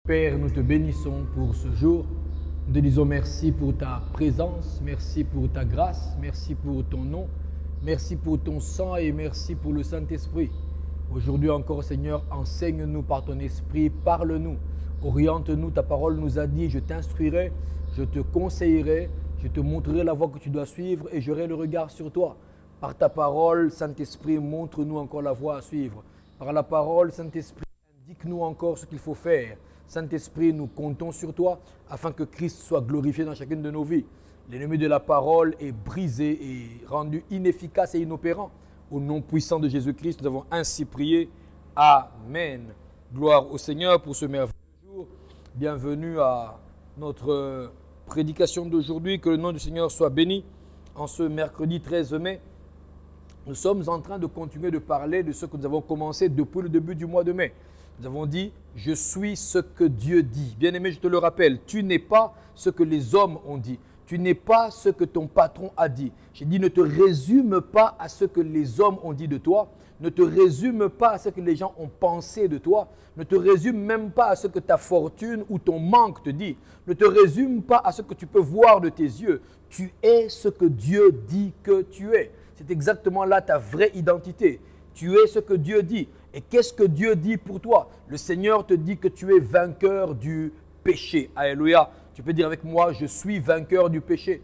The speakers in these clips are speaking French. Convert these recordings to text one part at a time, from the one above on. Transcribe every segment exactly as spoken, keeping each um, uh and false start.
Père, nous te bénissons pour ce jour. Nous te disons merci pour ta présence, merci pour ta grâce, merci pour ton nom, merci pour ton sang et merci pour le Saint-Esprit. Aujourd'hui encore, Seigneur, enseigne-nous par ton esprit, parle-nous, oriente-nous. Ta parole nous a dit, je t'instruirai, je te conseillerai, je te montrerai la voie que tu dois suivre et j'aurai le regard sur toi. Par ta parole, Saint-Esprit, montre-nous encore la voie à suivre. Par la parole, Saint-Esprit, indique-nous encore ce qu'il faut faire. Saint-Esprit, nous comptons sur toi afin que Christ soit glorifié dans chacune de nos vies. L'ennemi de la parole est brisé et rendu inefficace et inopérant. Au nom puissant de Jésus-Christ, nous avons ainsi prié. Amen. Gloire au Seigneur pour ce merveilleux jour. Bienvenue à notre prédication d'aujourd'hui. Que le nom du Seigneur soit béni. En ce mercredi treize mai, nous sommes en train de continuer de parler de ce que nous avons commencé depuis le début du mois de mai. Nous avons dit, je suis ce que Dieu dit. Bien-aimé, je te le rappelle, tu n'es pas ce que les hommes ont dit. Tu n'es pas ce que ton patron a dit. J'ai dit, ne te résume pas à ce que les hommes ont dit de toi. Ne te résume pas à ce que les gens ont pensé de toi. Ne te résume même pas à ce que ta fortune ou ton manque te dit. Ne te résume pas à ce que tu peux voir de tes yeux. Tu es ce que Dieu dit que tu es. C'est exactement là ta vraie identité. Tu es ce que Dieu dit. Et qu'est-ce que Dieu dit pour toi? Le Seigneur te dit que tu es vainqueur du péché. Alléluia. Tu peux dire avec moi, je suis vainqueur du péché.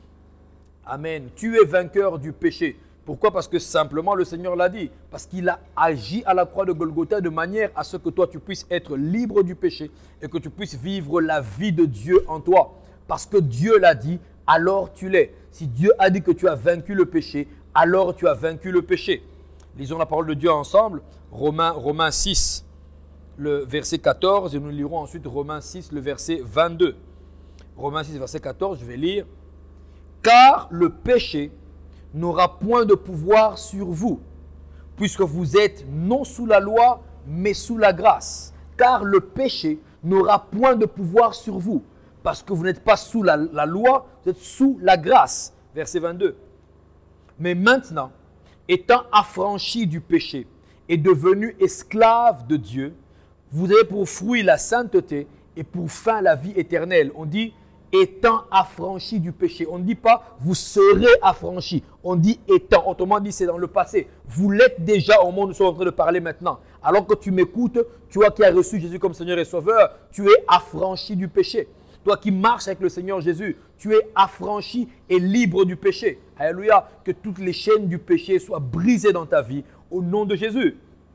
Amen. Tu es vainqueur du péché. Pourquoi? Parce que simplement le Seigneur l'a dit. Parce qu'il a agi à la croix de Golgotha de manière à ce que toi tu puisses être libre du péché et que tu puisses vivre la vie de Dieu en toi. Parce que Dieu l'a dit, alors tu l'es. Si Dieu a dit que tu as vaincu le péché, alors tu as vaincu le péché. Lisons la parole de Dieu ensemble. Romains, Romains six, le verset quatorze, et nous lirons ensuite Romains six, le verset vingt-deux. Romains six, verset quatorze, je vais lire. « Car le péché n'aura point de pouvoir sur vous, puisque vous êtes non sous la loi, mais sous la grâce. Car le péché n'aura point de pouvoir sur vous, parce que vous n'êtes pas sous la, la loi, vous êtes sous la grâce. » Verset vingt-deux. « Mais maintenant, étant affranchi du péché et devenu esclave de Dieu, vous avez pour fruit la sainteté et pour fin la vie éternelle. » On dit étant affranchi du péché. On ne dit pas vous serez affranchi. On dit étant. Autrement dit, c'est dans le passé. Vous l'êtes déjà au monde où nous sommes en train de parler maintenant. Alors que tu m'écoutes, toi qui as reçu Jésus comme Seigneur et Sauveur, tu es affranchi du péché. Toi qui marches avec le Seigneur Jésus, tu es affranchi et libre du péché. Alléluia. Que toutes les chaînes du péché soient brisées dans ta vie au nom de Jésus.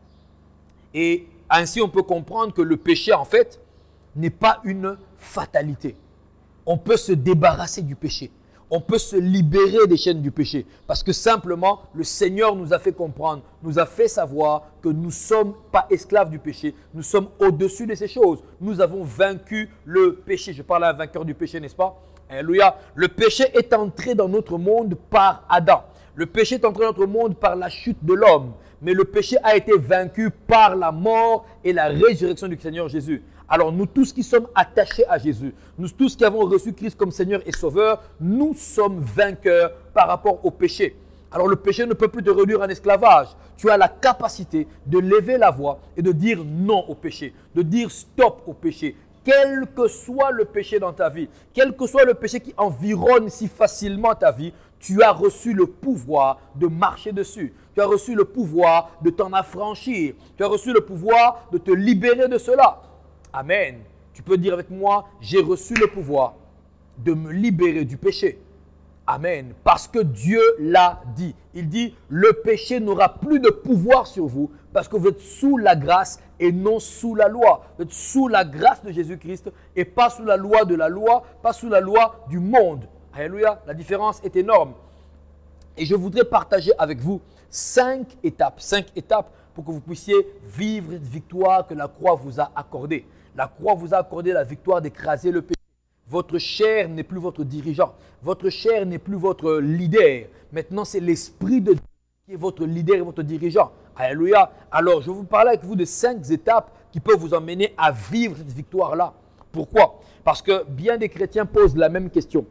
Et ainsi, on peut comprendre que le péché, en fait, n'est pas une fatalité. On peut se débarrasser du péché. On peut se libérer des chaînes du péché. Parce que simplement, le Seigneur nous a fait comprendre, nous a fait savoir que nous ne sommes pas esclaves du péché. Nous sommes au-dessus de ces choses. Nous avons vaincu le péché. Je parle à un vainqueur du péché, n'est-ce pas? Alléluia. Le péché est entré dans notre monde par Adam. Le péché est entré dans notre monde par la chute de l'homme. Mais le péché a été vaincu par la mort et la résurrection du Seigneur Jésus. Alors nous tous qui sommes attachés à Jésus, nous tous qui avons reçu Christ comme Seigneur et Sauveur, nous sommes vainqueurs par rapport au péché. Alors le péché ne peut plus te réduire en esclavage. Tu as la capacité de lever la voix et de dire non au péché, de dire stop au péché. Quel que soit le péché dans ta vie, quel que soit le péché qui environne si facilement ta vie, tu as reçu le pouvoir de marcher dessus. Tu as reçu le pouvoir de t'en affranchir. Tu as reçu le pouvoir de te libérer de cela. Amen. Tu peux dire avec moi, j'ai reçu le pouvoir de me libérer du péché. Amen. Parce que Dieu l'a dit. Il dit, le péché n'aura plus de pouvoir sur vous parce que vous êtes sous la grâce et non sous la loi. Vous êtes sous la grâce de Jésus-Christ et pas sous la loi de la loi, pas sous la loi du monde. Alléluia. La différence est énorme. Et je voudrais partager avec vous cinq étapes, cinq étapes pour que vous puissiez vivre cette victoire que la croix vous a accordée. La croix vous a accordé la victoire d'écraser le péché. Votre chair n'est plus votre dirigeant. Votre chair n'est plus votre leader. Maintenant, c'est l'Esprit de Dieu qui est votre leader et votre dirigeant. Alléluia. Alors, je vais vous parler avec vous de cinq étapes qui peuvent vous emmener à vivre cette victoire-là. Pourquoi? Parce que bien des chrétiens posent la même question.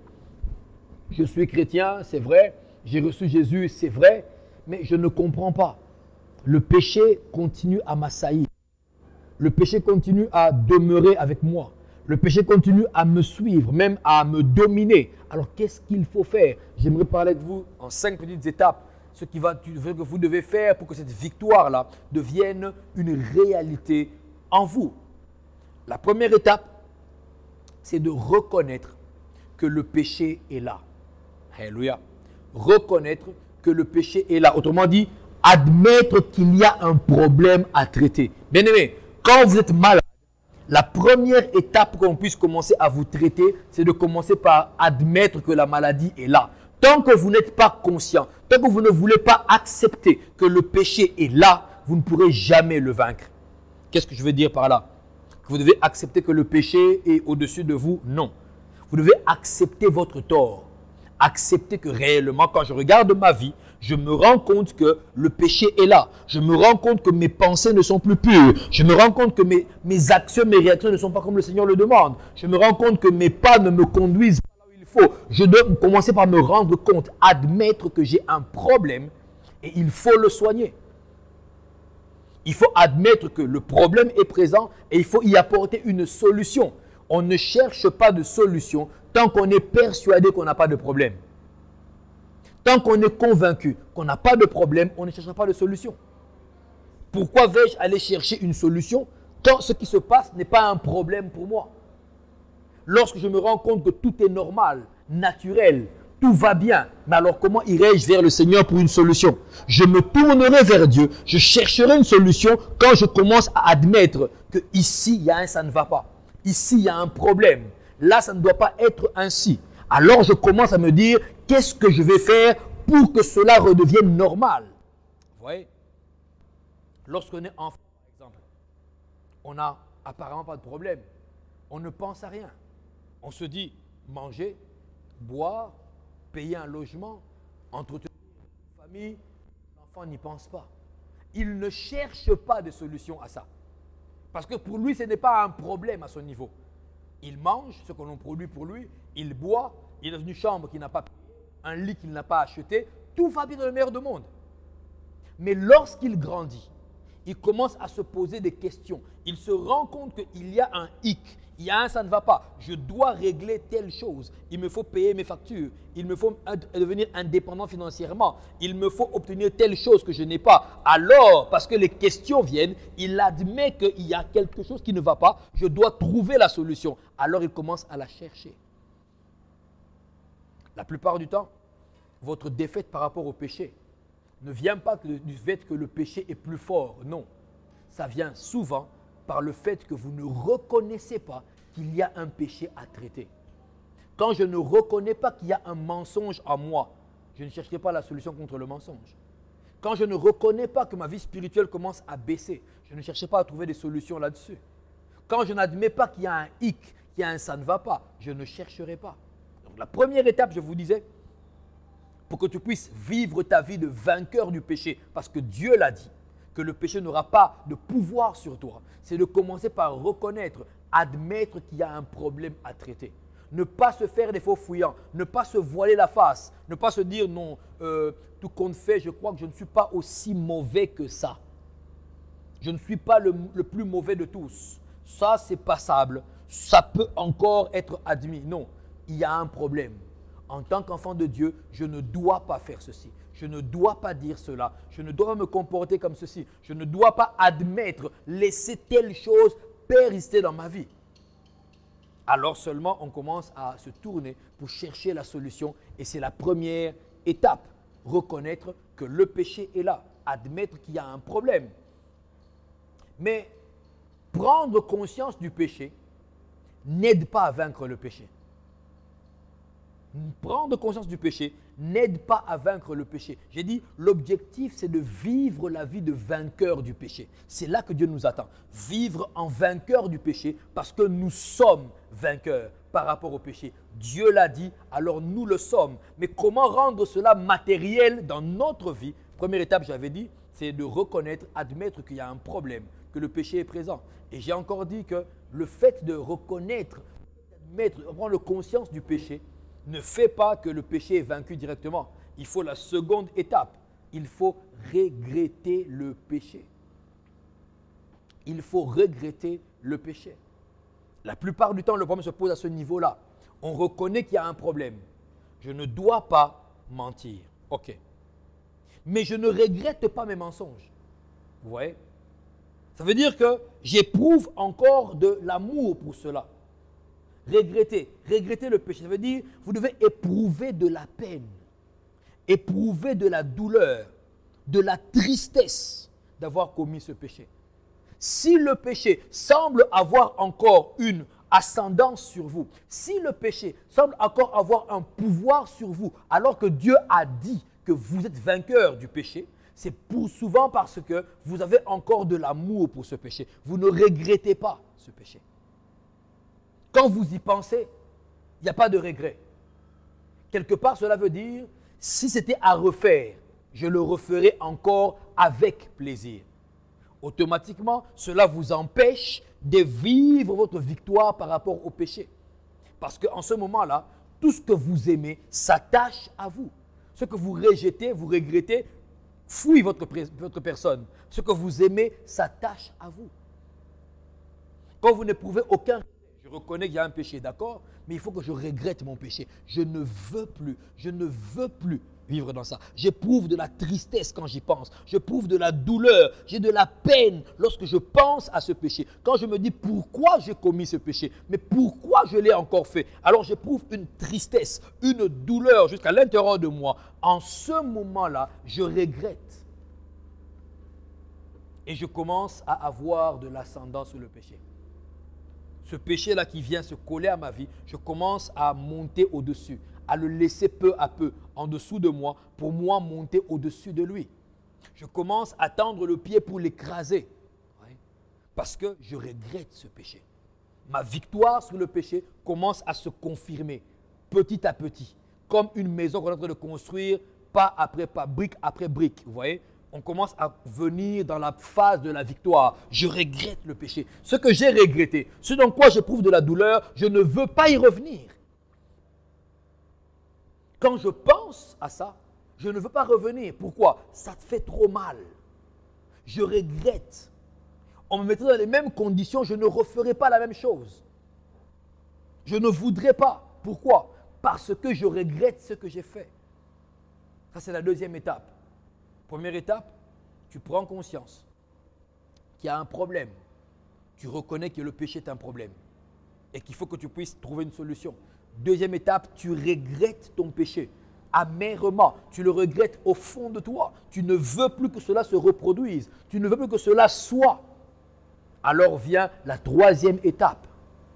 Je suis chrétien, c'est vrai. J'ai reçu Jésus, c'est vrai. Mais je ne comprends pas. Le péché continue à m'assaillir. Le péché continue à demeurer avec moi. Le péché continue à me suivre, même à me dominer. Alors, qu'est-ce qu'il faut faire? J'aimerais parler avec vous en cinq petites étapes. Ce qui va, que vous devez faire pour que cette victoire-là devienne une réalité en vous. La première étape, c'est de reconnaître que le péché est là. Alléluia. Reconnaître que le péché est là. Autrement dit, admettre qu'il y a un problème à traiter. Bien aimé, quand vous êtes malade, la première étape qu'on puisse commencer à vous traiter, c'est de commencer par admettre que la maladie est là. Tant que vous n'êtes pas conscient, tant que vous ne voulez pas accepter que le péché est là, vous ne pourrez jamais le vaincre. Qu'est-ce que je veux dire par là? Que vous devez accepter que le péché est au-dessus de vous? Non. Vous devez accepter votre tort. Accepter que réellement, quand je regarde ma vie, je me rends compte que le péché est là. Je me rends compte que mes pensées ne sont plus pures. Je me rends compte que mes, mes actions, mes réactions ne sont pas comme le Seigneur le demande. Je me rends compte que mes pas ne me conduisent pas là où il faut. Je dois commencer par me rendre compte, admettre que j'ai un problème et il faut le soigner. Il faut admettre que le problème est présent et il faut y apporter une solution. On ne cherche pas de solution tant qu'on est persuadé qu'on n'a pas de problème. Tant qu'on est convaincu qu'on n'a pas de problème, on ne cherchera pas de solution. Pourquoi vais-je aller chercher une solution quand ce qui se passe n'est pas un problème pour moi? Lorsque je me rends compte que tout est normal, naturel, tout va bien, mais alors comment irai-je vers le Seigneur pour une solution? Je me tournerai vers Dieu, je chercherai une solution quand je commence à admettre que ici, il y a un ça ne va pas. Ici, il y a un problème. Là, ça ne doit pas être ainsi. Alors, je commence à me dire, qu'est-ce que je vais faire pour que cela redevienne normal? Vous voyez? Lorsqu'on est enfant, par exemple, on n'a apparemment pas de problème. On ne pense à rien. On se dit, manger, boire, payer un logement, entretenir une famille, l'enfant n'y pense pas. Il ne cherche pas de solution à ça. Parce que pour lui, ce n'est pas un problème à son niveau. Il mange ce que l'on produit pour lui, il boit, il est dans une chambre qu'il n'a pas payée, un lit qu'il n'a pas acheté, tout va bien dans le meilleur du monde. Mais lorsqu'il grandit, il commence à se poser des questions. Il se rend compte qu'il y a un hic, il y a un ça ne va pas. Je dois régler telle chose. Il me faut payer mes factures. Il me faut devenir indépendant financièrement. Il me faut obtenir telle chose que je n'ai pas. Alors, parce que les questions viennent, il admet qu'il y a quelque chose qui ne va pas. Je dois trouver la solution. Alors, il commence à la chercher. La plupart du temps, votre défaite par rapport au péché ne vient pas du fait que le péché est plus fort. Non, ça vient souvent par le fait que vous ne reconnaissez pas qu'il y a un péché à traiter. Quand je ne reconnais pas qu'il y a un mensonge en moi, je ne chercherai pas la solution contre le mensonge. Quand je ne reconnais pas que ma vie spirituelle commence à baisser, je ne chercherai pas à trouver des solutions là-dessus. Quand je n'admets pas qu'il y a un hic, qu'il y a un ça ne va pas, je ne chercherai pas. Donc la première étape, je vous disais, pour que tu puisses vivre ta vie de vainqueur du péché, parce que Dieu l'a dit, que le péché n'aura pas de pouvoir sur toi, c'est de commencer par reconnaître, admettre qu'il y a un problème à traiter. Ne pas se faire des faux fuyants, ne pas se voiler la face, ne pas se dire non, euh, tout compte fait, je crois que je ne suis pas aussi mauvais que ça. Je ne suis pas le, le plus mauvais de tous. Ça, c'est passable. Ça peut encore être admis. Non, il y a un problème. En tant qu'enfant de Dieu, je ne dois pas faire ceci. Je ne dois pas dire cela. Je ne dois pas me comporter comme ceci. Je ne dois pas admettre, laisser telle chose persister dans ma vie. Alors seulement, on commence à se tourner pour chercher la solution. Et c'est la première étape. Reconnaître que le péché est là. Admettre qu'il y a un problème. Mais prendre conscience du péché n'aide pas à vaincre le péché. Prendre conscience du péché n'aide pas à vaincre le péché. J'ai dit, l'objectif, c'est de vivre la vie de vainqueur du péché. C'est là que Dieu nous attend. Vivre en vainqueur du péché parce que nous sommes vainqueurs par rapport au péché. Dieu l'a dit, alors nous le sommes. Mais comment rendre cela matériel dans notre vie? Première étape, j'avais dit, c'est de reconnaître, admettre qu'il y a un problème, que le péché est présent. Et j'ai encore dit que le fait de reconnaître, d'admettre, de prendre conscience du péché, ne fait pas que le péché est vaincu directement. Il faut la seconde étape. Il faut regretter le péché. il faut regretter le péché. La plupart du temps, le problème se pose à ce niveau-là. On reconnaît qu'il y a un problème. Je ne dois pas mentir. Ok. Mais je ne regrette pas mes mensonges. Vous voyez? Ça veut dire que j'éprouve encore de l'amour pour cela. Regretter. Regretter le péché. Ça veut dire que vous devez éprouver de la peine. Éprouver de la douleur, de la tristesse d'avoir commis ce péché. Si le péché semble avoir encore une ascendance sur vous, si le péché semble encore avoir un pouvoir sur vous, alors que Dieu a dit que vous êtes vainqueur du péché, c'est pour souvent parce que vous avez encore de l'amour pour ce péché. Vous ne regrettez pas ce péché. Quand vous y pensez, il n'y a pas de regret. Quelque part, cela veut dire, si c'était à refaire, je le referai encore avec plaisir. Automatiquement, cela vous empêche de vivre votre victoire par rapport au péché. Parce qu'en ce moment-là, tout ce que vous aimez s'attache à vous. Ce que vous rejetez, vous regrettez, fouille votre, votre personne. Ce que vous aimez s'attache à vous. Quand vous n'éprouvez aucun regret, je reconnais qu'il y a un péché, d'accord? Mais il faut que je regrette mon péché. Je ne veux plus, je ne veux plus vivre dans ça. J'éprouve de la tristesse quand j'y pense. J'éprouve de la douleur. J'ai de la peine lorsque je pense à ce péché. Quand je me dis pourquoi j'ai commis ce péché, mais pourquoi je l'ai encore fait. Alors j'éprouve une tristesse, une douleur jusqu'à l'intérieur de moi. En ce moment-là, je regrette. Et je commence à avoir de l'ascendant sur le péché. Ce péché-là qui vient se coller à ma vie, je commence à monter au-dessus, à le laisser peu à peu en dessous de moi, pour moi monter au-dessus de lui. Je commence à tendre le pied pour l'écraser, parce que je regrette ce péché. Ma victoire sur le péché commence à se confirmer petit à petit, comme une maison qu'on est en train de construire, pas après pas, brique après brique, vous voyez. On commence à venir dans la phase de la victoire. Je regrette le péché. Ce que j'ai regretté, ce dans quoi j'éprouve de la douleur, je ne veux pas y revenir. Quand je pense à ça, je ne veux pas revenir. Pourquoi? Ça te fait trop mal. Je regrette. On me mettrait dans les mêmes conditions, je ne referai pas la même chose. Je ne voudrais pas. Pourquoi? Parce que je regrette ce que j'ai fait. Ça, c'est la deuxième étape. Première étape, tu prends conscience qu'il y a un problème. Tu reconnais que le péché est un problème et qu'il faut que tu puisses trouver une solution. Deuxième étape, tu regrettes ton péché amèrement. Tu le regrettes au fond de toi. Tu ne veux plus que cela se reproduise. Tu ne veux plus que cela soit. Alors vient la troisième étape.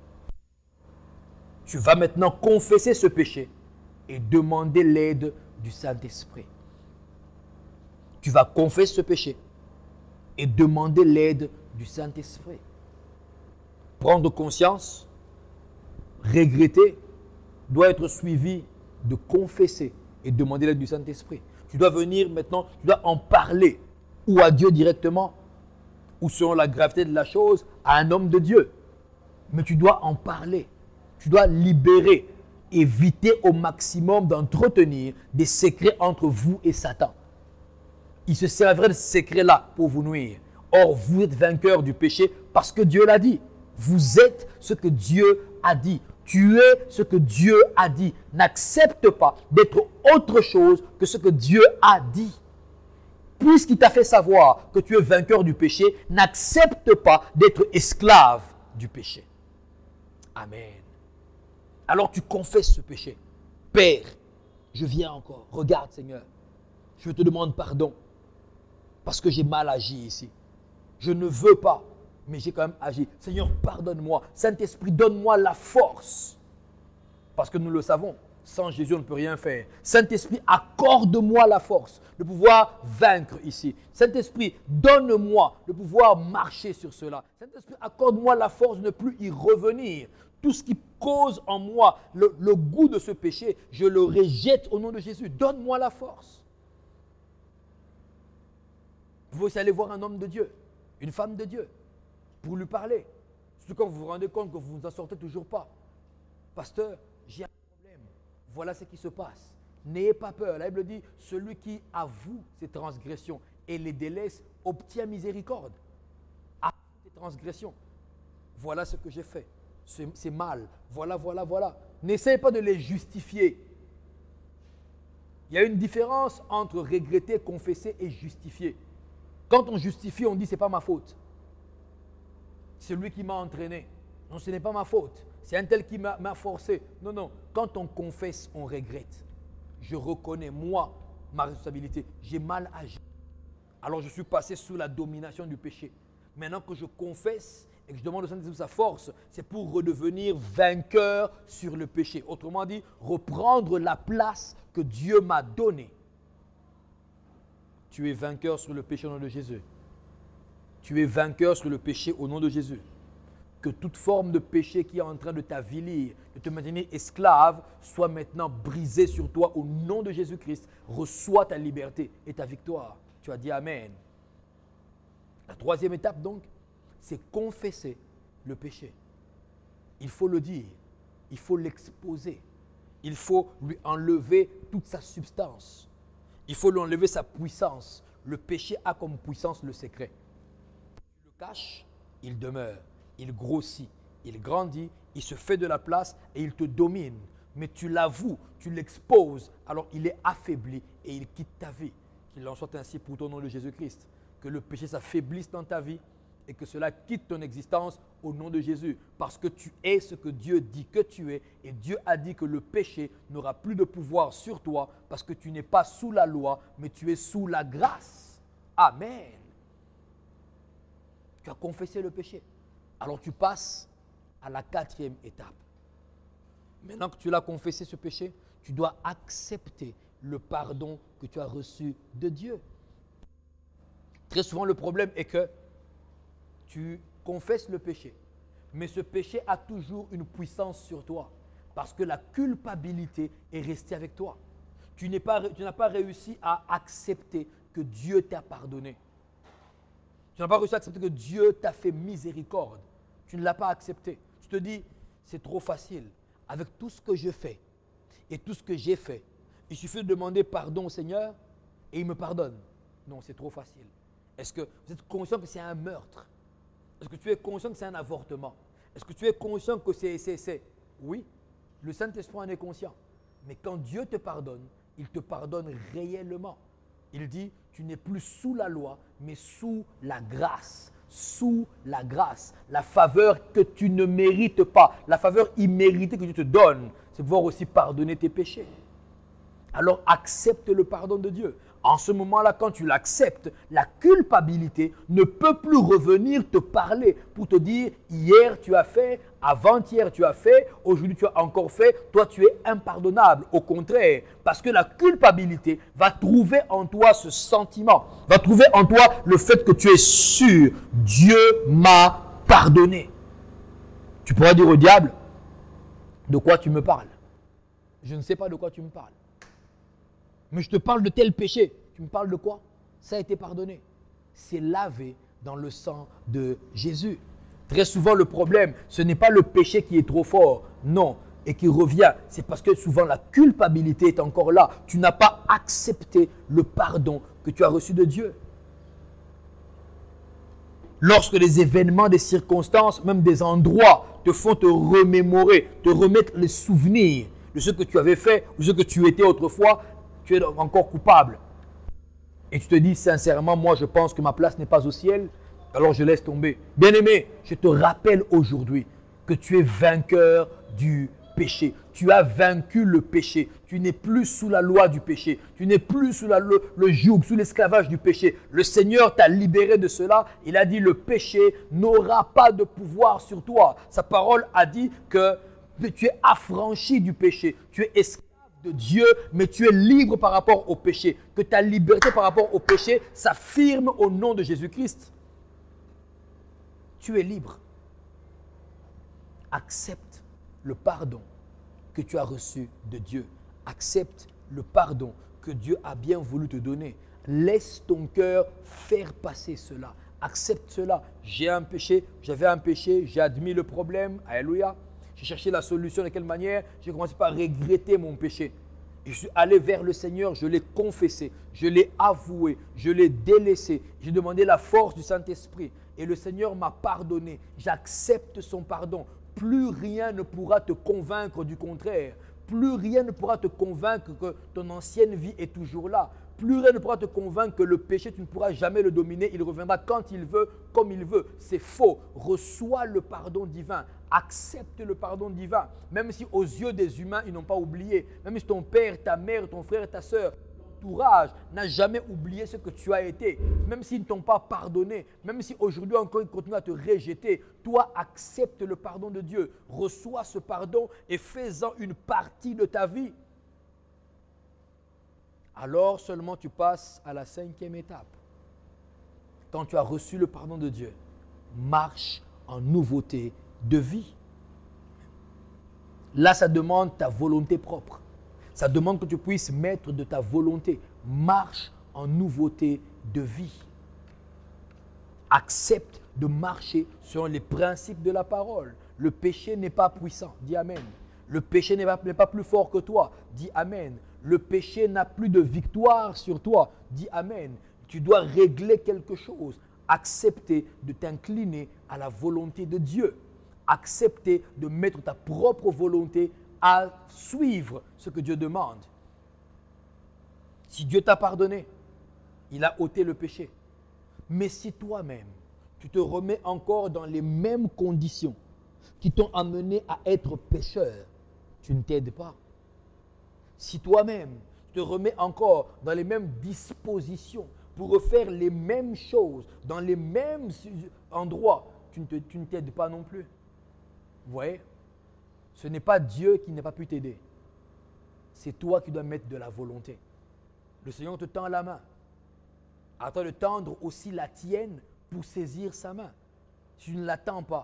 Tu vas maintenant confesser ce péché et demander l'aide du Saint-Esprit. Tu vas confesser ce péché et demander l'aide du Saint-Esprit. Prendre conscience, regretter, doit être suivi de confesser et demander l'aide du Saint-Esprit. Tu dois venir maintenant, tu dois en parler, ou à Dieu directement, ou selon la gravité de la chose, à un homme de Dieu. Mais tu dois en parler. Tu dois libérer, éviter au maximum d'entretenir des secrets entre vous et Satan. Il se servirait de ce secret-là pour vous nuire. Or, vous êtes vainqueur du péché parce que Dieu l'a dit. Vous êtes ce que Dieu a dit. Tu es ce que Dieu a dit. N'accepte pas d'être autre chose que ce que Dieu a dit. Puisqu'il t'a fait savoir que tu es vainqueur du péché, n'accepte pas d'être esclave du péché. Amen. Alors tu confesses ce péché. Père, je viens encore. Regarde, Seigneur. Je te demande pardon. Parce que j'ai mal agi ici. Je ne veux pas, mais j'ai quand même agi. Seigneur, pardonne-moi. Saint-Esprit, donne-moi la force. Parce que nous le savons, sans Jésus, on ne peut rien faire. Saint-Esprit, accorde-moi la force de pouvoir vaincre ici. Saint-Esprit, donne-moi de pouvoir marcher sur cela. Saint-Esprit, accorde-moi la force de ne plus y revenir. Tout ce qui cause en moi le, le goût de ce péché, je le rejette au nom de Jésus. Donne-moi la force. Vous pouvez aussi aller voir un homme de Dieu, une femme de Dieu, pour lui parler. Surtout quand vous vous rendez compte que vous ne vous en sortez toujours pas. Pasteur, j'ai un problème. Voilà ce qui se passe. N'ayez pas peur. La Bible dit, celui qui avoue ses transgressions et les délaisse obtient miséricorde. Avoue tes transgressions. Voilà ce que j'ai fait. C'est, c'est mal. Voilà, voilà, voilà. N'essaye pas de les justifier. Il y a une différence entre regretter, confesser et justifier. Quand on justifie, on dit c'est pas ma faute. C'est lui qui m'a entraîné. Non, ce n'est pas ma faute. C'est un tel qui m'a, m'a forcé. Non, non. Quand on confesse, on regrette. Je reconnais, moi, ma responsabilité. J'ai mal agi. Alors je suis passé sous la domination du péché. Maintenant que je confesse et que je demande au Saint-Esprit sa force, c'est pour redevenir vainqueur sur le péché. Autrement dit, reprendre la place que Dieu m'a donnée. Tu es vainqueur sur le péché au nom de Jésus. Tu es vainqueur sur le péché au nom de Jésus. Que toute forme de péché qui est en train de t'avilir, de te maintenir esclave, soit maintenant brisée sur toi au nom de Jésus-Christ. Reçois ta liberté et ta victoire. Tu as dit Amen. La troisième étape donc, c'est confesser le péché. Il faut le dire, il faut l'exposer, il faut lui enlever toute sa substance, il faut lui enlever sa puissance. Le péché a comme puissance le secret. Tu le caches, il demeure, il grossit, il grandit, il se fait de la place et il te domine. Mais tu l'avoues, tu l'exposes, alors il est affaibli et il quitte ta vie. Qu'il en soit ainsi pour ton nom de Jésus-Christ. Que le péché s'affaiblisse dans ta vie et que cela quitte ton existence au nom de Jésus. Parce que tu es ce que Dieu dit que tu es. Et Dieu a dit que le péché n'aura plus de pouvoir sur toi parce que tu n'es pas sous la loi, mais tu es sous la grâce. Amen. Tu as confessé le péché. Alors tu passes à la quatrième étape. Maintenant que tu l'as confessé ce péché, tu dois accepter le pardon que tu as reçu de Dieu. Très souvent, le problème est que tu confesses le péché, mais ce péché a toujours une puissance sur toi parce que la culpabilité est restée avec toi. Tu n'es pas, tu n'as pas réussi à accepter que Dieu t'a pardonné. Tu n'as pas réussi à accepter que Dieu t'a fait miséricorde. Tu ne l'as pas accepté. Tu te dis, c'est trop facile. Avec tout ce que je fais et tout ce que j'ai fait, il suffit de demander pardon au Seigneur et il me pardonne. Non, c'est trop facile. Est-ce que vous êtes conscient que c'est un meurtre? Est-ce que tu es conscient que c'est un avortement? Est-ce que tu es conscient que c'est, c'est, c'est… Oui, le Saint-Esprit en est conscient. Mais quand Dieu te pardonne, il te pardonne réellement. Il dit, tu n'es plus sous la loi, mais sous la grâce. Sous la grâce. La faveur que tu ne mérites pas. La faveur imméritée que Dieu te donne. C'est pouvoir aussi pardonner tes péchés. Alors accepte le pardon de Dieu. En ce moment-là, quand tu l'acceptes, la culpabilité ne peut plus revenir te parler pour te dire hier tu as fait, avant-hier tu as fait, aujourd'hui tu as encore fait, toi tu es impardonnable. Au contraire, parce que la culpabilité va trouver en toi ce sentiment, va trouver en toi le fait que tu es sûr, Dieu m'a pardonné. Tu pourras dire au diable, de quoi tu me parles? Je ne sais pas de quoi tu me parles. Mais je te parle de tel péché. Tu me parles de quoi? Ça a été pardonné. C'est lavé dans le sang de Jésus. Très souvent, le problème, ce n'est pas le péché qui est trop fort. Non. Et qui revient. C'est parce que souvent, la culpabilité est encore là. Tu n'as pas accepté le pardon que tu as reçu de Dieu. Lorsque les événements, des circonstances, même des endroits te font te remémorer, te remettre les souvenirs de ce que tu avais fait ou ce que tu étais autrefois, tu es encore coupable. Et tu te dis sincèrement, moi je pense que ma place n'est pas au ciel, alors je laisse tomber. Bien-aimé, je te rappelle aujourd'hui que tu es vainqueur du péché. Tu as vaincu le péché. Tu n'es plus sous la loi du péché. Tu n'es plus sous la, le, le joug, sous l'esclavage du péché. Le Seigneur t'a libéré de cela. Il a dit le péché n'aura pas de pouvoir sur toi. Sa parole a dit que tu es affranchi du péché. Tu es esclave de Dieu, mais tu es libre par rapport au péché. Que ta liberté par rapport au péché s'affirme au nom de Jésus-Christ. Tu es libre. Accepte le pardon que tu as reçu de Dieu. Accepte le pardon que Dieu a bien voulu te donner. Laisse ton cœur faire passer cela. Accepte cela. J'ai un péché, j'avais un péché, j'ai admis le problème. Alléluia. J'ai cherché la solution de quelle manière? J'ai commencé par regretter mon péché. Et je suis allé vers le Seigneur, je l'ai confessé, je l'ai avoué, je l'ai délaissé. J'ai demandé la force du Saint-Esprit. et le Seigneur m'a pardonné. J'accepte son pardon. Plus rien ne pourra te convaincre du contraire. Plus rien ne pourra te convaincre que ton ancienne vie est toujours là. Plus rien ne pourra te convaincre que le péché, tu ne pourras jamais le dominer. Il reviendra quand il veut, comme il veut. C'est faux. Reçois le pardon divin. Accepte le pardon divin. Même si aux yeux des humains, ils n'ont pas oublié. Même si ton père, ta mère, ton frère, ta soeur, l'entourage n'a jamais oublié ce que tu as été. Même s'ils ne t'ont pas pardonné. Même si aujourd'hui encore ils continuent à te rejeter. Toi, accepte le pardon de Dieu. Reçois ce pardon et fais-en une partie de ta vie. Alors seulement tu passes à la cinquième étape. Quand tu as reçu le pardon de Dieu, marche en nouveauté de vie. Là, ça demande ta volonté propre. Ça demande que tu puisses mettre de ta volonté. Marche en nouveauté de vie. Accepte de marcher selon les principes de la parole. Le péché n'est pas puissant. Dis Amen. Le péché n'est pas, n'est pas plus fort que toi. Dis Amen. Le péché n'a plus de victoire sur toi. Dis Amen. Tu dois régler quelque chose. Accepter de t'incliner à la volonté de Dieu. Accepter de mettre ta propre volonté à suivre ce que Dieu demande. Si Dieu t'a pardonné, il a ôté le péché. Mais si toi-même, tu te remets encore dans les mêmes conditions qui t'ont amené à être pécheur, tu ne t'aides pas. Si toi-même, tu te remets encore dans les mêmes dispositions pour refaire les mêmes choses, dans les mêmes endroits, tu ne, te, tu ne t'aides pas non plus. Vous voyez? Ce n'est pas Dieu qui n'a pas pu t'aider. C'est toi qui dois mettre de la volonté. Le Seigneur te tend la main. À toi de tendre aussi la tienne pour saisir sa main. Si tu ne l'attends pas,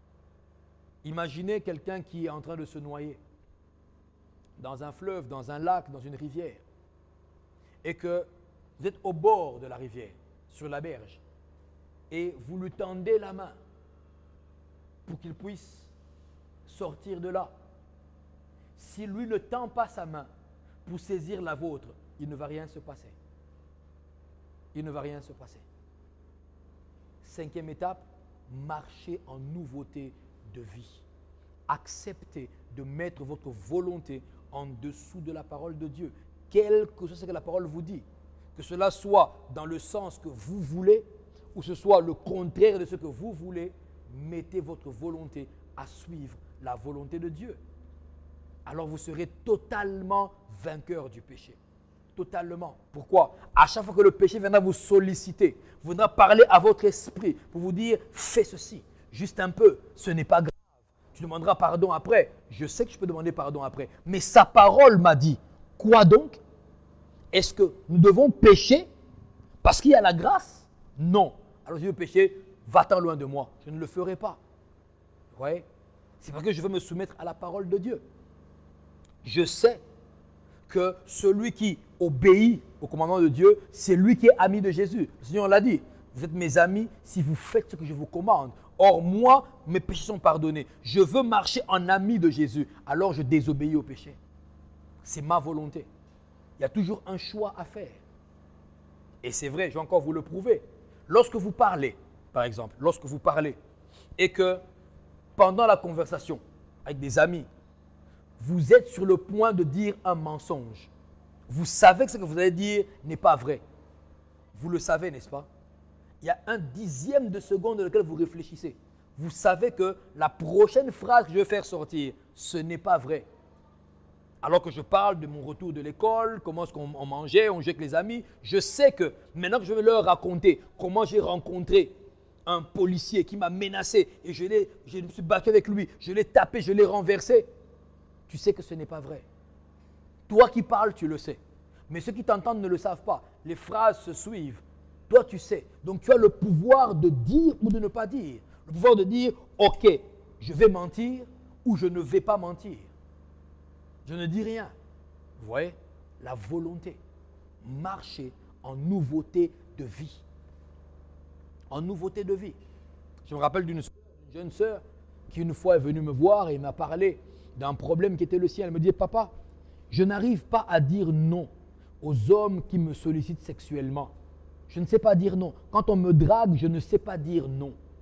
imaginez quelqu'un qui est en train de se noyer dans un fleuve, dans un lac, dans une rivière, et que vous êtes au bord de la rivière, sur la berge, et vous lui tendez la main pour qu'il puisse sortir de là. Si lui ne tend pas sa main pour saisir la vôtre, il ne va rien se passer. Il ne va rien se passer. Cinquième étape, marchez en nouveauté de vie. Acceptez de mettre votre volonté en dessous de la parole de Dieu. Quel que soit ce que la parole vous dit, que cela soit dans le sens que vous voulez ou ce soit le contraire de ce que vous voulez, mettez votre volonté à suivre la volonté de Dieu. Alors vous serez totalement vainqueur du péché. Totalement. Pourquoi? À chaque fois que le péché viendra vous solliciter, viendra parler à votre esprit pour vous dire « fais ceci, juste un peu, ce n'est pas grave ». Tu demanderas pardon après. Je sais que je peux demander pardon après. Mais sa parole m'a dit, quoi donc? Est-ce que nous devons pécher parce qu'il y a la grâce? Non. Alors si je veux pécher, va-t'en loin de moi. Je ne le ferai pas. Vous voyez? C'est parce que je veux me soumettre à la parole de Dieu. Je sais que celui qui obéit au commandement de Dieu, c'est lui qui est ami de Jésus. Le Seigneur l'a dit, vous êtes mes amis si vous faites ce que je vous commande. Or, moi, mes péchés sont pardonnés. Je veux marcher en ami de Jésus. Alors, je désobéis au péché. C'est ma volonté. Il y a toujours un choix à faire. Et c'est vrai, je vais encore vous le prouver. Lorsque vous parlez, par exemple, lorsque vous parlez et que pendant la conversation avec des amis, vous êtes sur le point de dire un mensonge. Vous savez que ce que vous allez dire n'est pas vrai. Vous le savez, n'est-ce pas? Il y a un dixième de seconde dans lequel vous réfléchissez. Vous savez que la prochaine phrase que je vais faire sortir, ce n'est pas vrai. Alors que je parle de mon retour de l'école, comment est-ce qu'on on mangeait, on jouait avec les amis, je sais que maintenant que je vais leur raconter comment j'ai rencontré un policier qui m'a menacé et je, l'ai, je me suis battu avec lui, je l'ai tapé, je l'ai renversé, tu sais que ce n'est pas vrai. Toi qui parles, tu le sais. Mais ceux qui t'entendent ne le savent pas. Les phrases se suivent. Toi, tu sais. Donc, tu as le pouvoir de dire ou de ne pas dire. Le pouvoir de dire, ok, je vais mentir ou je ne vais pas mentir. Je ne dis rien. Vous voyez? La volonté. Marcher en nouveauté de vie. En nouveauté de vie. Je me rappelle d'une jeune sœur qui une fois est venue me voir et m'a parlé d'un problème qui était le sien. Elle me dit, papa, je n'arrive pas à dire non aux hommes qui me sollicitent sexuellement. Je ne sais pas dire non. Quand on me drague, je ne sais pas dire non.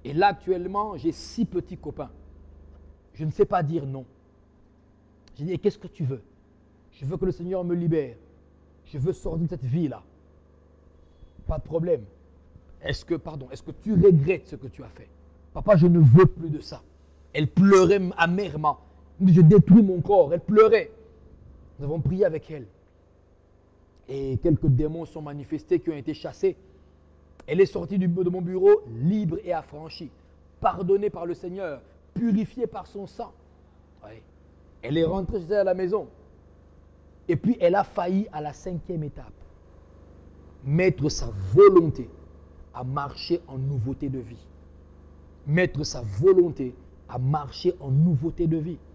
Et là, actuellement, j'ai six petits copains. Je ne sais pas dire non. J'ai dit, et qu'est-ce que tu veux? Je veux que le Seigneur me libère. Je veux sortir de cette vie-là. Pas de problème. Est-ce que, pardon, est-ce que tu regrettes ce que tu as fait? Papa, je ne veux plus de ça. Elle pleurait amèrement. Je détruis mon corps. Elle pleurait. Nous avons prié avec elle. Et quelques démons sont manifestés qui ont été chassés. Elle est sortie du, de mon bureau libre et affranchie, pardonnée par le Seigneur, purifiée par son sang. Oui. Elle est rentrée chez elle à la maison. Et puis elle a failli à la cinquième étape. Mettre sa volonté à marcher en nouveauté de vie. Mettre sa volonté à marcher en nouveauté de vie.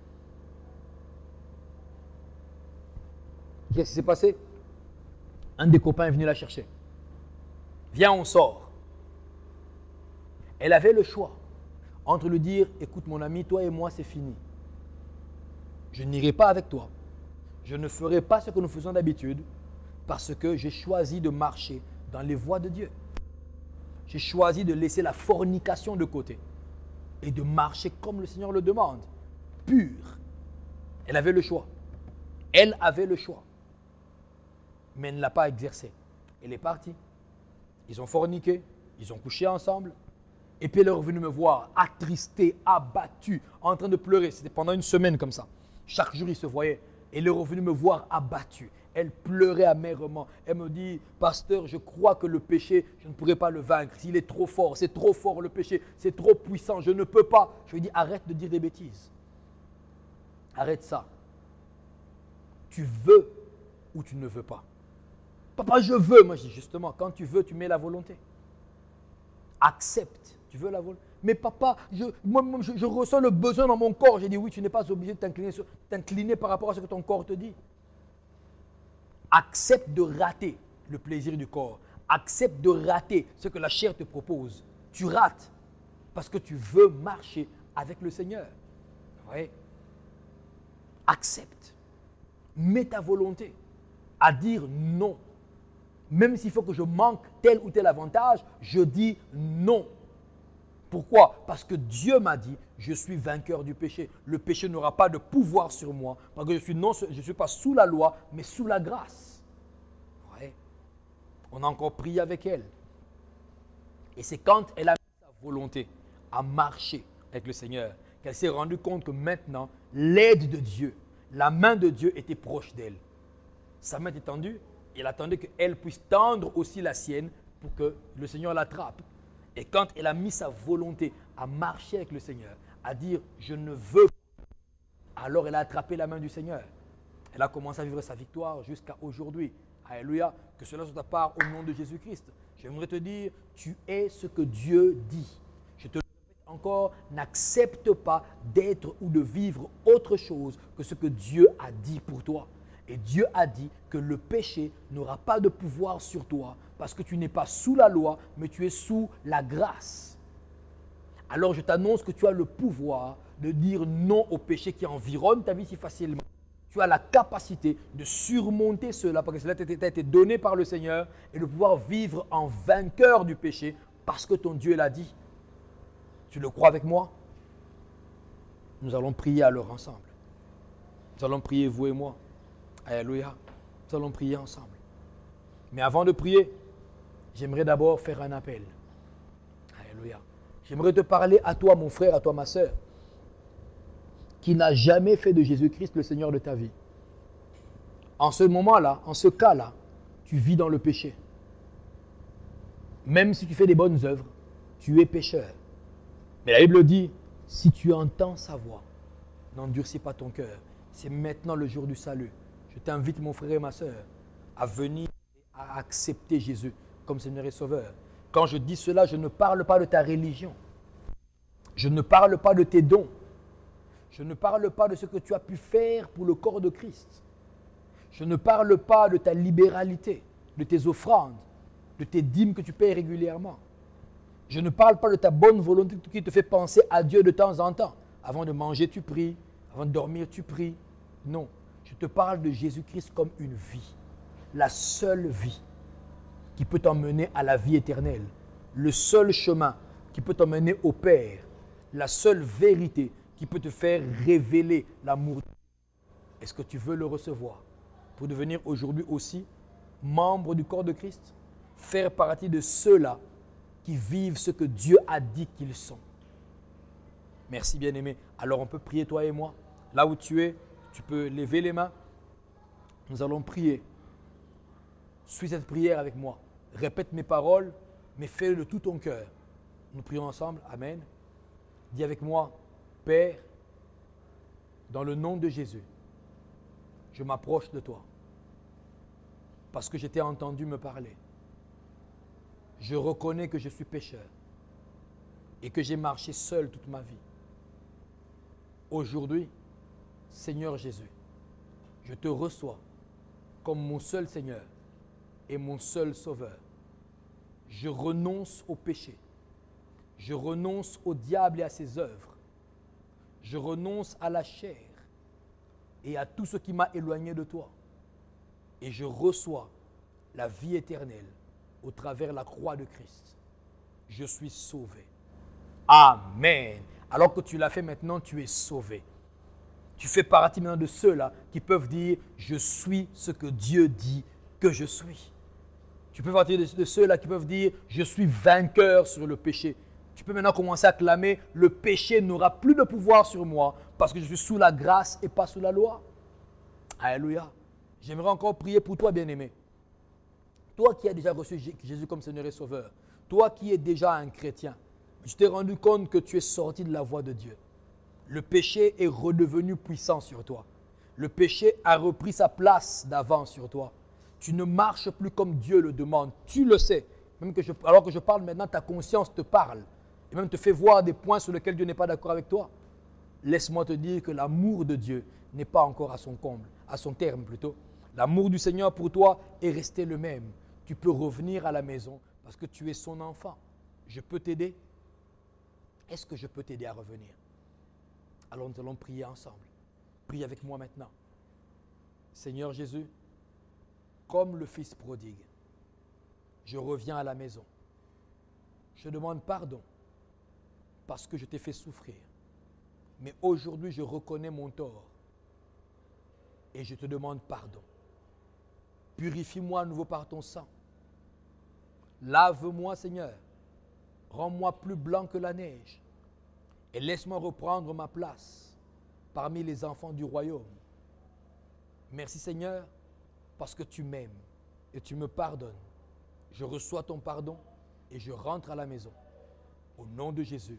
Qu'est-ce qui s'est passé? Un des copains est venu la chercher. Viens, on sort. Elle avait le choix entre lui dire, écoute mon ami, toi et moi c'est fini. Je n'irai pas avec toi. Je ne ferai pas ce que nous faisons d'habitude parce que j'ai choisi de marcher dans les voies de Dieu. J'ai choisi de laisser la fornication de côté et de marcher comme le Seigneur le demande, pur. Elle avait le choix. Elle avait le choix. Mais elle ne l'a pas exercé. Elle est partie. Ils ont forniqué, ils ont couché ensemble. Et puis elle est revenue me voir, attristée, abattue, en train de pleurer. C'était pendant une semaine comme ça. Chaque jour, ils se voyaient. Elle est revenue me voir abattue. Elle pleurait amèrement. Elle me dit, pasteur, je crois que le péché, je ne pourrai pas le vaincre. Il est trop fort, c'est trop fort le péché, c'est trop puissant, je ne peux pas. Je lui ai dit, arrête de dire des bêtises. Arrête ça. Tu veux ou tu ne veux pas. Papa, je veux. Moi, je dis justement, quand tu veux, tu mets la volonté. Accepte. Tu veux la volonté. Mais papa, je, moi, moi, je, je ressens le besoin dans mon corps. J'ai dit, oui, tu n'es pas obligé de t'incliner, t'incliner par rapport à ce que ton corps te dit. Accepte de rater le plaisir du corps. Accepte de rater ce que la chair te propose. Tu rates parce que tu veux marcher avec le Seigneur. Ouais. Accepte. Mets ta volonté à dire non. Même s'il faut que je manque tel ou tel avantage, je dis non. Pourquoi? Parce que Dieu m'a dit, je suis vainqueur du péché. Le péché n'aura pas de pouvoir sur moi, parce que je suis non, je ne suis pas sous la loi, mais sous la grâce. Ouais. On a encore prié avec elle. Et c'est quand elle a mis sa volonté à marcher avec le Seigneur qu'elle s'est rendue compte que maintenant, l'aide de Dieu, la main de Dieu était proche d'elle. Sa main était tendue. Elle attendait qu'elle puisse tendre aussi la sienne pour que le Seigneur l'attrape. Et quand elle a mis sa volonté à marcher avec le Seigneur, à dire « je ne veux pas », alors elle a attrapé la main du Seigneur. Elle a commencé à vivre sa victoire jusqu'à aujourd'hui. Alléluia. Que cela soit ta part au nom de Jésus-Christ. J'aimerais te dire, tu es ce que Dieu dit. Je te le répète encore, n'accepte pas d'être ou de vivre autre chose que ce que Dieu a dit pour toi. Et Dieu a dit que le péché n'aura pas de pouvoir sur toi parce que tu n'es pas sous la loi, mais tu es sous la grâce. Alors je t'annonce que tu as le pouvoir de dire non au péché qui environne ta vie si facilement. Tu as la capacité de surmonter cela parce que cela t'a été donné par le Seigneur et de pouvoir vivre en vainqueur du péché parce que ton Dieu l'a dit. Tu le crois avec moi? Nous allons prier alors ensemble. Nous allons prier vous et moi. Alléluia. Nous allons prier ensemble. Mais avant de prier, j'aimerais d'abord faire un appel. Alléluia. J'aimerais te parler à toi, mon frère, à toi, ma soeur, qui n'a jamais fait de Jésus-Christ le Seigneur de ta vie. En ce moment-là, en ce cas-là, tu vis dans le péché. Même si tu fais des bonnes œuvres, tu es pécheur. Mais la Bible dit, si tu entends sa voix, n'endurcis pas ton cœur. C'est maintenant le jour du salut. Je t'invite, mon frère et ma soeur, à venir et à accepter Jésus comme Seigneur et Sauveur. Quand je dis cela, je ne parle pas de ta religion. Je ne parle pas de tes dons. Je ne parle pas de ce que tu as pu faire pour le corps de Christ. Je ne parle pas de ta libéralité, de tes offrandes, de tes dîmes que tu payes régulièrement. Je ne parle pas de ta bonne volonté qui te fait penser à Dieu de temps en temps. Avant de manger, tu pries. Avant de dormir, tu pries. Non. Je te parle de Jésus-Christ comme une vie. La seule vie qui peut t'emmener à la vie éternelle. Le seul chemin qui qui peut t'emmener au Père. La seule vérité qui peut te faire révéler l'amour. Est-ce que tu veux le recevoir pour devenir aujourd'hui aussi membre du corps de Christ? Faire partie de ceux-là qui vivent ce que Dieu a dit qu'ils sont. Merci bien-aimé. Alors on peut prier toi et moi. Là où tu es, tu peux lever les mains. Nous allons prier. Suis cette prière avec moi. Répète mes paroles, mais fais-le de tout ton cœur. Nous prions ensemble. Amen. Dis avec moi, Père, dans le nom de Jésus, je m'approche de toi parce que je t'ai entendu me parler. Je reconnais que je suis pécheur et que j'ai marché seul toute ma vie. Aujourd'hui, Seigneur Jésus, je te reçois comme mon seul Seigneur et mon seul Sauveur. Je renonce au péché. Je renonce au diable et à ses œuvres. Je renonce à la chair et à tout ce qui m'a éloigné de toi. Et je reçois la vie éternelle au travers de la croix de Christ. Je suis sauvé. Amen. Alors que tu l'as fait maintenant, tu es sauvé. Tu fais partie maintenant de ceux-là qui peuvent dire « Je suis ce que Dieu dit que je suis ». Tu peux faire partie de, de ceux-là qui peuvent dire « Je suis vainqueur sur le péché ». Tu peux maintenant commencer à clamer « Le péché n'aura plus de pouvoir sur moi parce que je suis sous la grâce et pas sous la loi ». Alléluia. J'aimerais encore prier pour toi, bien-aimé. Toi qui as déjà reçu Jésus comme Seigneur et Sauveur, toi qui es déjà un chrétien, je t'ai rendu compte que tu es sorti de la voie de Dieu. Le péché est redevenu puissant sur toi. Le péché a repris sa place d'avant sur toi. Tu ne marches plus comme Dieu le demande. Tu le sais. Même que je, alors que je parle maintenant, ta conscience te parle. Et même te fait voir des points sur lesquels Dieu n'est pas d'accord avec toi. Laisse-moi te dire que l'amour de Dieu n'est pas encore à son comble, à son terme plutôt. L'amour du Seigneur pour toi est resté le même. Tu peux revenir à la maison parce que tu es son enfant. Je peux t'aider. Est-ce que je peux t'aider à revenir? Alors nous allons prier ensemble. Prie avec moi maintenant. Seigneur Jésus, comme le Fils prodigue, je reviens à la maison. Je demande pardon parce que je t'ai fait souffrir. Mais aujourd'hui, je reconnais mon tort et je te demande pardon. Purifie-moi à nouveau par ton sang. Lave-moi, Seigneur. Rends-moi plus blanc que la neige et laisse-moi reprendre ma place parmi les enfants du royaume. Merci, Seigneur, parce que tu m'aimes et tu me pardonnes. Je reçois ton pardon et je rentre à la maison. Au nom de Jésus.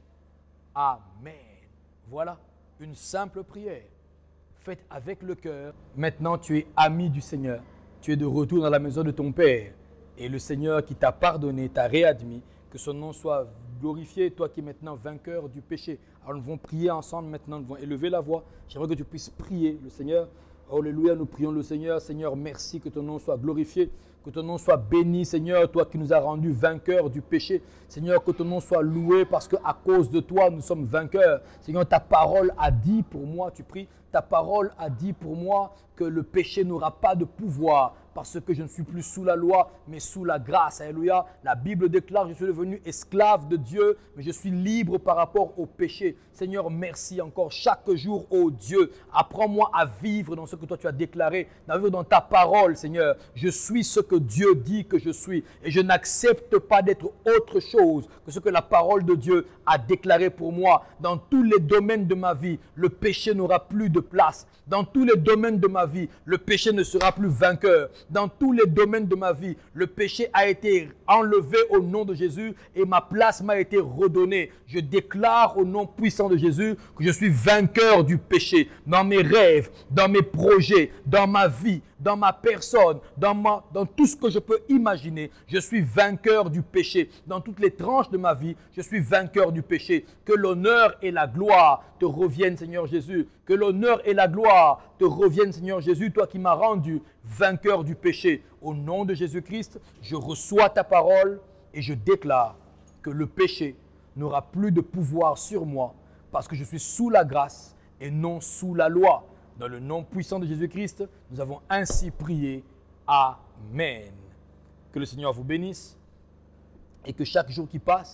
Amen. Voilà une simple prière faite avec le cœur. Maintenant, tu es ami du Seigneur. Tu es de retour dans la maison de ton Père. Et le Seigneur qui t'a pardonné, t'a réadmis. Que son nom soit glorifié, toi qui es maintenant vainqueur du péché. Alors nous allons prier ensemble maintenant, nous allons élever la voix. J'aimerais que tu puisses prier le Seigneur. Alléluia, nous prions le Seigneur. Seigneur, merci que ton nom soit glorifié. Que ton nom soit béni, Seigneur, toi qui nous as rendus vainqueurs du péché. Seigneur, que ton nom soit loué parce qu'à cause de toi, nous sommes vainqueurs. Seigneur, ta parole a dit pour moi, tu pries, ta parole a dit pour moi que le péché n'aura pas de pouvoir parce que je ne suis plus sous la loi, mais sous la grâce. Alléluia. La Bible déclare, je suis devenu esclave de Dieu, mais je suis libre par rapport au péché. Seigneur, merci encore chaque jour, ô Dieu. Apprends-moi à vivre dans ce que toi tu as déclaré, à vivre dans ta parole, Seigneur. Je suis ce que Dieu dit que je suis et je n'accepte pas d'être autre chose que ce que la parole de Dieu a déclaré pour moi. Dans tous les domaines de ma vie, le péché n'aura plus de place. Dans tous les domaines de ma vie, le péché ne sera plus vainqueur. Dans tous les domaines de ma vie, le péché a été enlevé au nom de Jésus et ma place m'a été redonnée. Je déclare au nom puissant de Jésus que je suis vainqueur du péché dans mes rêves, dans mes projets, dans ma vie, dans ma personne, dans, ma, dans tout ce que je peux imaginer. Je suis vainqueur du péché. Dans toutes les tranches de ma vie, je suis vainqueur du péché. Que l'honneur et la gloire te reviennent, Seigneur Jésus. Que l'honneur et la gloire te reviennent, Seigneur Jésus, toi qui m'as rendu vainqueur du péché. Au nom de Jésus-Christ, je reçois ta parole et je déclare que le péché n'aura plus de pouvoir sur moi parce que je suis sous la grâce et non sous la loi. Dans le nom puissant de Jésus-Christ, nous avons ainsi prié. Amen. Que le Seigneur vous bénisse et que chaque jour qui passe,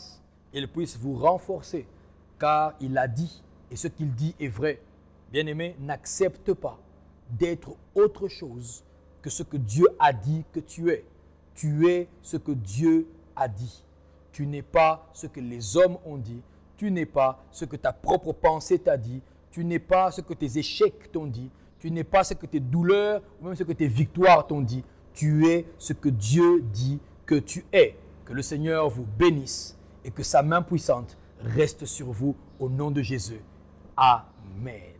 il puisse vous renforcer, car il a dit, et ce qu'il dit est vrai. Bien-aimé, n'accepte pas d'être autre chose que ce que Dieu a dit que tu es. Tu es ce que Dieu a dit. Tu n'es pas ce que les hommes ont dit. Tu n'es pas ce que ta propre pensée t'a dit. Tu n'es pas ce que tes échecs t'ont dit. Tu n'es pas ce que tes douleurs ou même ce que tes victoires t'ont dit. Tu es ce que Dieu dit que tu es. Que le Seigneur vous bénisse et que sa main puissante reste sur vous au nom de Jésus. Amen.